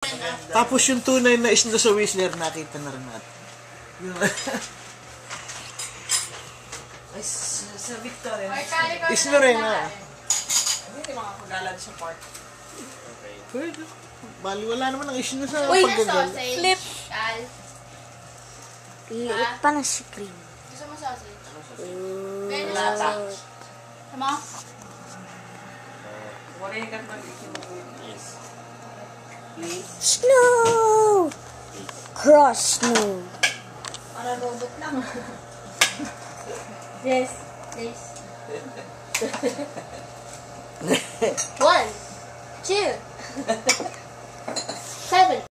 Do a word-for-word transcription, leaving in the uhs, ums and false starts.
Tapos yung tunay na isno sa Whistler, nakita na rin natin. Yun. Ay, sa, sa Victoria. Isno rin ah. Hindi mga kagalan sa park. Pwede. Bali, wala naman ang isno sa Uy, paggagal. flip. Al. Liit pa na si cream. Gusto mo sausage? Ooh. Lata. Sama? Wala yung kapag-ikin mo. Yes. Please. Snow! Cross snow. Para robot lang. Yes. Yes. One. Two. Seven.